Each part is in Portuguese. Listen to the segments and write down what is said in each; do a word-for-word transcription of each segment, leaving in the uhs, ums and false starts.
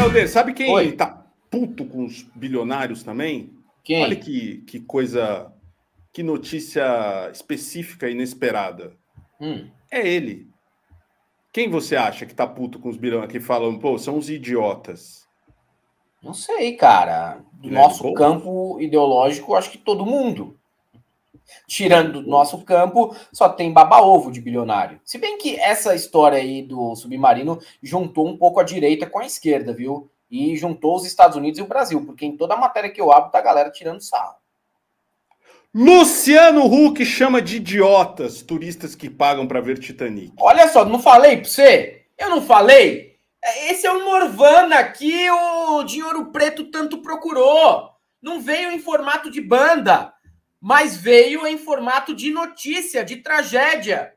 Helder, sabe quem Oi. tá puto com os bilionários também? Quem? Olha que, que coisa, que notícia específica e inesperada. Hum. É ele. Quem você acha que tá puto com os bilionários que falam, pô, são os idiotas? Não sei, cara. Do Guilherme nosso Boulos? campo ideológico, acho que todo mundo. Tirando do nosso campo, só tem baba-ovo de bilionário. Se bem que essa história aí do submarino juntou um pouco a direita com a esquerda, viu? E juntou os Estados Unidos e o Brasil, porque em toda a matéria que eu abro tá a galera tirando sarro. Luciano Huck chama de idiotas turistas que pagam para ver Titanic. Olha só, não falei pra você? Eu não falei? Esse é o Norvana que o Dinheiro Preto tanto procurou. Não veio em formato de banda, mas veio em formato de notícia, de tragédia.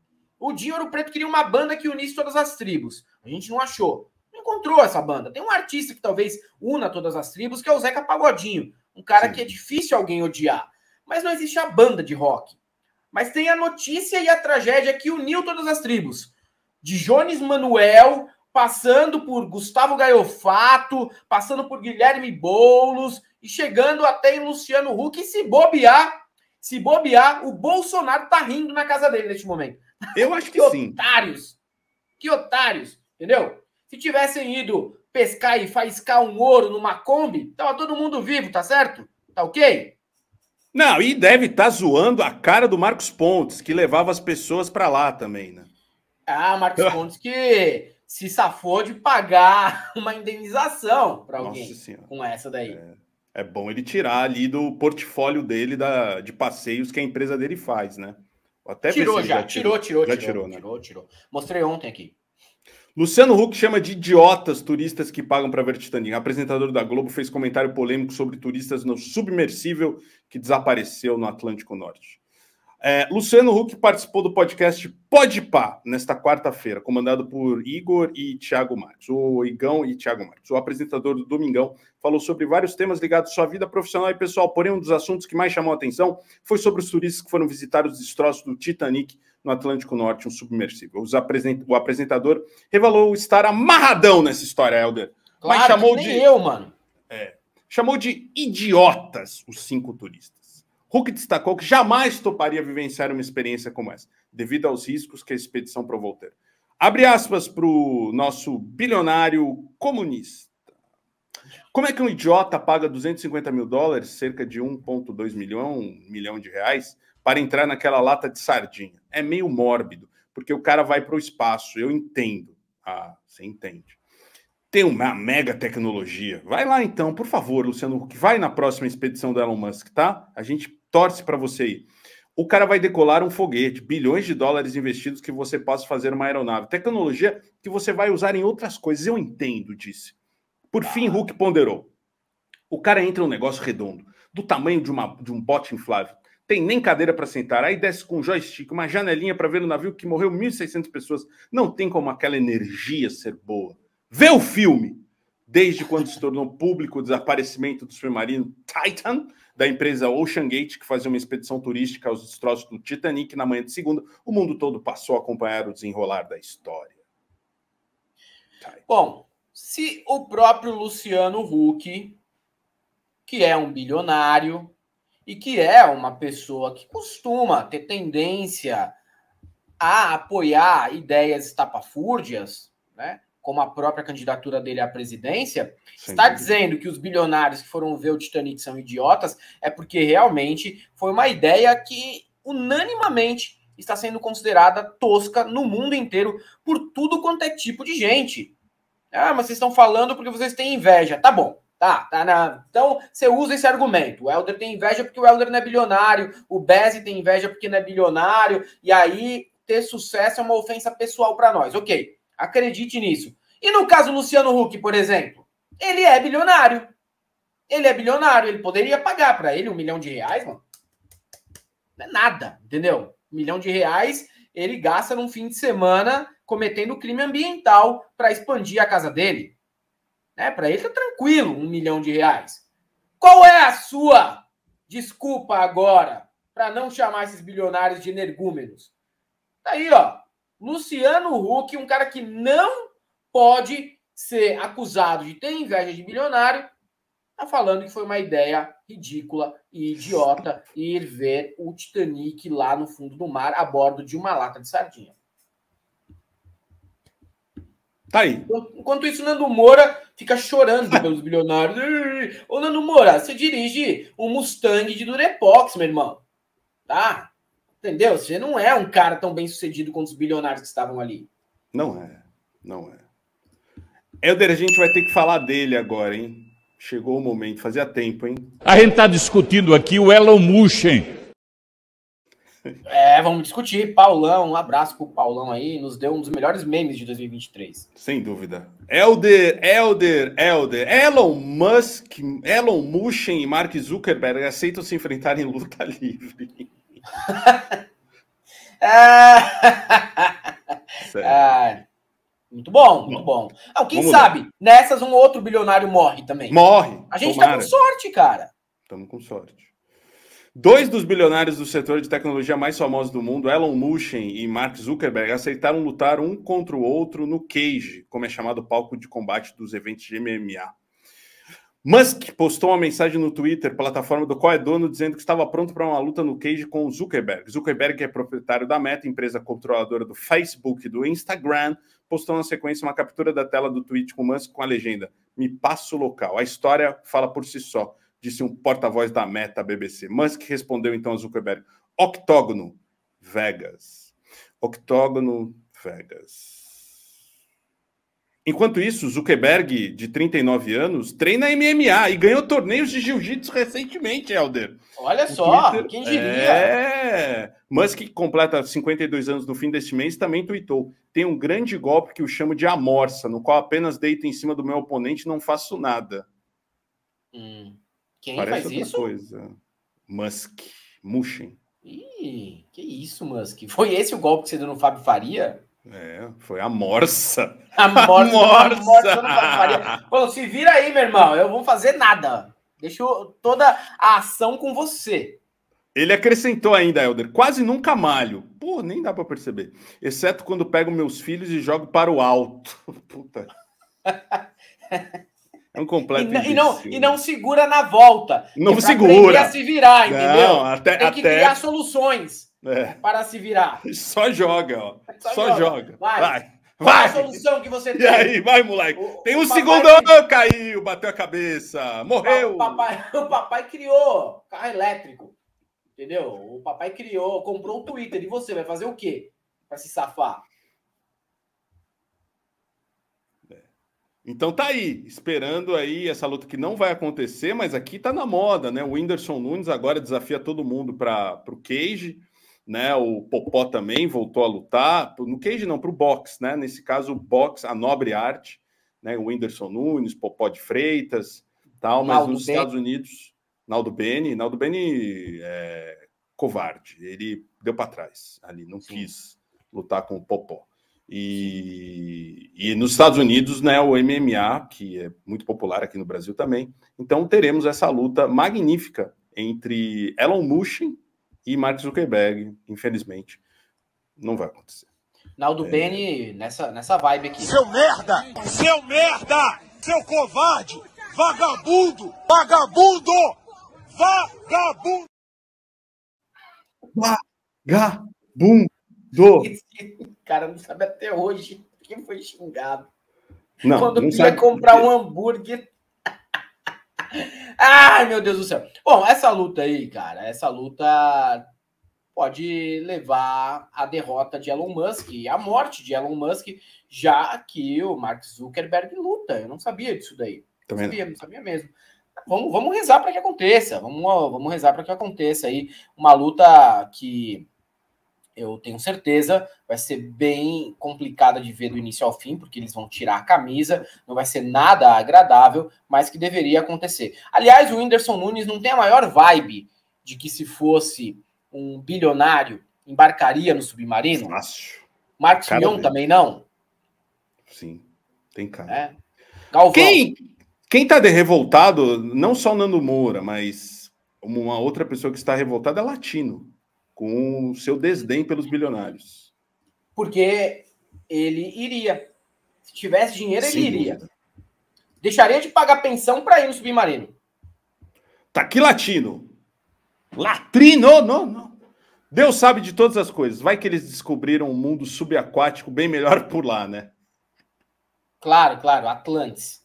O Dinheiro Preto queria uma banda que unisse todas as tribos. A gente não achou. Não encontrou essa banda. Tem um artista que talvez una todas as tribos, que é o Zeca Pagodinho. Um cara Sim. que é difícil alguém odiar. Mas não existe a banda de rock. Mas tem a notícia e a tragédia que uniu todas as tribos. De Jones Manuel, passando por Gustavo Gaiofato, passando por Guilherme Boulos e chegando até em Luciano Huck. E se bobear, se bobear, o Bolsonaro tá rindo na casa dele neste momento. Eu acho que, que sim. otários! Que otários! Entendeu? Se tivessem ido pescar e faiscar um ouro numa Kombi, tava todo mundo vivo, tá certo? Tá ok? Não, e deve estar tá zoando a cara do Marcos Pontes, que levava as pessoas para lá também, né? Ah, Marcos Pontes que se safou de pagar uma indenização para alguém com essa daí. É, é bom ele tirar ali do portfólio dele da, de passeios que a empresa dele faz, né? Até tirou já, já tirou, tirou, já tirou, tirou, né? tirou, tirou. Mostrei ontem aqui. Luciano Huck chama de idiotas turistas que pagam para ver Titanic. O apresentador da Globo fez comentário polêmico sobre turistas no submersível que desapareceu no Atlântico Norte. É, Luciano Huck participou do podcast Podpah nesta quarta-feira, comandado por Igor e Thiago Marques, o Igão e Thiago Marques. O apresentador do Domingão falou sobre vários temas ligados à sua vida profissional e pessoal, porém um dos assuntos que mais chamou a atenção foi sobre os turistas que foram visitar os destroços do Titanic no Atlântico Norte, um submersível. Os apresent... O apresentador revelou estar amarradão nessa história, Helder. Claro, mas chamou de eu, mano. É, chamou de idiotas os cinco turistas. Huck destacou que jamais toparia vivenciar uma experiência como essa, devido aos riscos que a expedição provou ter. Abre aspas para o nosso bilionário comunista. Como é que um idiota paga duzentos e cinquenta mil dólares, cerca de um vírgula dois milhão, um milhão de reais, para entrar naquela lata de sardinha? É meio mórbido, porque o cara vai para o espaço, eu entendo. Ah, você entende. Tem uma mega tecnologia. Vai lá então, por favor, Luciano Huck, vai na próxima expedição do Elon Musk, tá? A gente torce para você ir. O cara vai decolar um foguete, bilhões de dólares investidos que você possa fazer uma aeronave. Tecnologia que você vai usar em outras coisas, eu entendo, disse. Por fim, Huck ponderou. O cara entra num negócio redondo, do tamanho de, uma, de um bote inflável. Tem nem cadeira para sentar, aí desce com um joystick, uma janelinha para ver o navio que morreu mil e seiscentas pessoas. Não tem como aquela energia ser boa. Vê o filme! Desde quando se tornou público o desaparecimento do submarino Titan, da empresa Ocean Gate, que fazia uma expedição turística aos destroços do Titanic na manhã de segunda, o mundo todo passou a acompanhar o desenrolar da história. Bom, se o próprio Luciano Huck, que é um bilionário e que é uma pessoa que costuma ter tendência a apoiar ideias estapafúrdias, né? Como a própria candidatura dele à presidência, Sem está dúvida. Dizendo que os bilionários que foram ver o Titanic são idiotas, é porque realmente foi uma ideia que unanimamente está sendo considerada tosca no mundo inteiro por tudo quanto é tipo de gente. Ah, mas vocês estão falando porque vocês têm inveja. Tá bom, tá, tá na... Então você usa esse argumento. O Helder tem inveja porque o Helder não é bilionário, o Bezzi tem inveja porque não é bilionário, e aí ter sucesso é uma ofensa pessoal para nós. Ok. Acredite nisso. E no caso do Luciano Huck, por exemplo, ele é bilionário. Ele é bilionário. Ele poderia pagar para ele um milhão de reais, mano. Não é nada, entendeu? Um milhão de reais ele gasta num fim de semana cometendo crime ambiental para expandir a casa dele. Né? Para ele tá tranquilo, um milhão de reais. Qual é a sua desculpa agora para não chamar esses bilionários de energúmenos? Tá aí, ó. Luciano Huck, um cara que não pode ser acusado de ter inveja de bilionário, tá falando que foi uma ideia ridícula e idiota ir ver o Titanic lá no fundo do mar a bordo de uma lata de sardinha. Tá aí. Enquanto isso, Nando Moura fica chorando pelos bilionários. Ô, Nando Moura, você dirige um Mustang de Durepox, meu irmão. Tá? Entendeu? Você não é um cara tão bem sucedido quanto os bilionários que estavam ali. Não é. Não é. Helder, a gente vai ter que falar dele agora, hein? Chegou o momento. Fazia tempo, hein? A gente tá discutindo aqui o Elon Musk. É, vamos discutir. Paulão, um abraço pro Paulão aí. Nos deu um dos melhores memes de dois mil e vinte e três. Sem dúvida. Helder, Helder, Helder. Elon Musk, Elon Musk e Mark Zuckerberg aceitam se enfrentar em luta livre. é... Muito bom, muito bom. Ah, quem Vamos sabe, lá. nessas um outro bilionário morre também. Morre. A gente tomara. tá com sorte, cara. Estamos com sorte. Dois dos bilionários do setor de tecnologia mais famosos do mundo, Elon Musk e Mark Zuckerberg, aceitaram lutar um contra o outro no Cage, como é chamado o palco de combate dos eventos de M M A. Musk postou uma mensagem no Twitter, plataforma do qual é dono, dizendo que estava pronto para uma luta no Cage com o Zuckerberg. Zuckerberg é proprietário da Meta, empresa controladora do Facebook e do Instagram, postou na sequência uma captura da tela do tweet com Musk com a legenda: "Me passa o local. A história fala por si só", disse um porta-voz da Meta, B B C. Musk respondeu então a Zuckerberg: "Octógono, Vegas. Octógono, Vegas." Enquanto isso, Zuckerberg, de trinta e nove anos, treina M M A e ganhou torneios de jiu-jitsu recentemente, Helder. Olha só, Twitter, quem diria? É... Musk, que completa cinquenta e dois anos no fim deste mês, também tweetou: "Tem um grande golpe que eu chamo de amorça, no qual apenas deito em cima do meu oponente e não faço nada." Hum. Quem Parece faz outra isso? coisa. Musk. Mushin. Ih, que isso, Musk? Foi esse o golpe que você deu no Fábio Faria? É, foi a morsa. A morsa, a a morsa no Fábio Faria. Falou, se vira aí, meu irmão, eu não vou fazer nada. Deixa eu, toda a ação com você. Ele acrescentou ainda, Helder: "Quase nunca malho." Pô, nem dá pra perceber. "Exceto quando pego meus filhos e jogo para o alto." Puta. É um completo e, e, não, imbecil, e não segura na volta. Não é segura. A se virar, entendeu? Não, até, Tem que até... criar soluções é. para se virar. Só joga, ó. Só, Só joga. joga. Vai. Vai. Qual vai. é a solução que você tem? E aí, vai, moleque. O, tem o um segundo, que... caiu, bateu a cabeça, morreu. O papai, o papai criou carro elétrico, entendeu? O papai criou, comprou o Twitter. E você vai fazer o quê para se safar? Então tá aí, esperando aí essa luta que não vai acontecer, mas aqui tá na moda, né? O Whindersson Nunes agora desafia todo mundo para o cage, né? O Popó também voltou a lutar, no cage não, para o boxe, né? Nesse caso, o boxe, a nobre arte, né? O Whindersson Nunes, Popó de Freitas, tal, mas Naldo nos Bene. Estados Unidos, Naldo Bene, Naldo Bene é covarde, ele deu para trás ali, não Sim. quis lutar com o Popó. E, e nos Estados Unidos, né, o M M A, que é muito popular aqui no Brasil também. Então teremos essa luta magnífica entre Elon Musk e Mark Zuckerberg. Infelizmente, não vai acontecer. Naldo é... Bene nessa, nessa vibe aqui. Seu merda! Seu merda! Seu covarde! Vagabundo! Vagabundo! Vagabundo! Vagabundo! Esse cara não sabe até hoje quem foi xingado. Não, Quando não ia sabe comprar um hambúrguer. Ai, meu Deus do céu. Bom, essa luta aí, cara, essa luta pode levar à derrota de Elon Musk e à morte de Elon Musk, já que o Mark Zuckerberg luta. Eu não sabia disso daí. Não sabia, não sabia mesmo. Vamos, vamos rezar para que aconteça. Vamos, vamos rezar para que aconteça aí uma luta que eu tenho certeza vai ser bem complicada de ver do início ao fim, porque eles vão tirar a camisa, não vai ser nada agradável, mas que deveria acontecer. Aliás, o Whindersson Nunes não tem a maior vibe de que, se fosse um bilionário, embarcaria no submarino. Fácil. Marcos Mion também não? Sim, tem cara. É. Galvão. Quem, quem tá de revoltado, não só o Nando Moura, mas uma outra pessoa que está revoltada é Latino, com o seu desdém pelos bilionários. Porque ele iria. Se tivesse dinheiro, ele Sem iria. dúvida. Deixaria de pagar pensão para ir no submarino. Tá aqui latino. Latrino, não, não. Deus sabe de todas as coisas. Vai que eles descobriram um mundo subaquático bem melhor por lá, né? Claro, claro, Atlantis.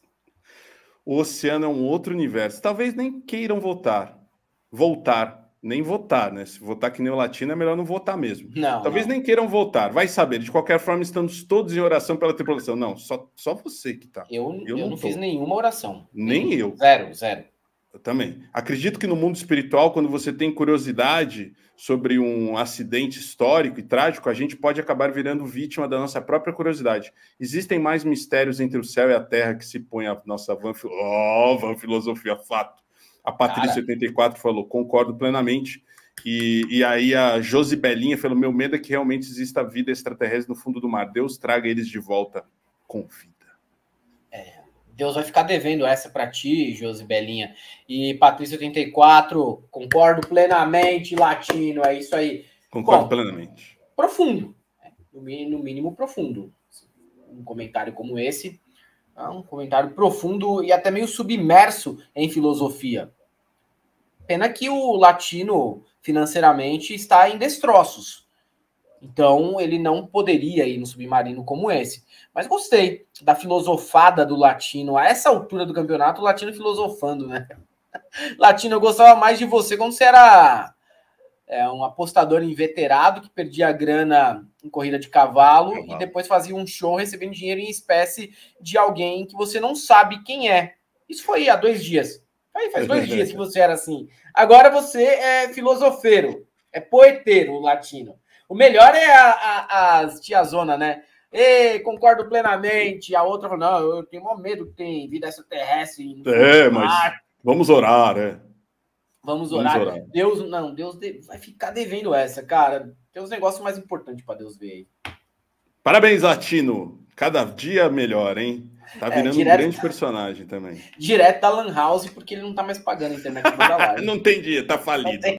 O oceano é um outro universo. Talvez nem queiram votar. Voltar. Nem votar, né? Se votar que nem o latino, é melhor não votar mesmo. Não, Talvez não. nem queiram votar. Vai saber. De qualquer forma, estamos todos em oração pela tripulação. Não, só, só você que tá. Eu, eu, Eu não, não fiz tô. nenhuma oração. Nem eu. Zero, zero. Eu também. Acredito que no mundo espiritual, quando você tem curiosidade sobre um acidente histórico e trágico, a gente pode acabar virando vítima da nossa própria curiosidade. Existem mais mistérios entre o céu e a terra que se põe a nossa van, oh, van filosofia, fato. A Patrícia oitenta e quatro falou, concordo plenamente. E, e aí a Josi Belinha falou, meu medo é que realmente exista vida extraterrestre no fundo do mar. Deus traga eles de volta com vida. É, Deus vai ficar devendo essa para ti, Josi Belinha. E Patrícia oitenta e quatro, concordo plenamente, latino, é isso aí. Concordo Bom, plenamente. Profundo, no mínimo, no mínimo profundo. Um comentário como esse, é um comentário profundo e até meio submerso em filosofia. Pena que o latino, financeiramente, está em destroços. Então, ele não poderia ir no submarino como esse. Mas gostei da filosofada do latino. A essa altura do campeonato, o latino filosofando, né? Latino, eu gostava mais de você quando você era é, um apostador inveterado que perdia grana em corrida de cavalo, cavalo e depois fazia um show recebendo dinheiro em espécie de alguém que você não sabe quem é. Isso foi há dois dias. Aí faz dois dias que você era assim. Agora você é filosofeiro, é poeteiro, o latino. O melhor é a, a, as tiazona, né? Ei, concordo plenamente. A outra falou, não, eu tenho maior medo que tem vida extraterrestre. No é, mas vamos orar, é. Vamos orar. Vamos orar. Deus, não, Deus vai ficar devendo essa, cara. Tem uns negócios mais importantes para Deus ver aí. Parabéns, latino. Cada dia melhor, hein? Tá virando é, direto, um grande personagem também. Direto da Lan House, porque ele não tá mais pagando a internet. Não tem dia, tá falido.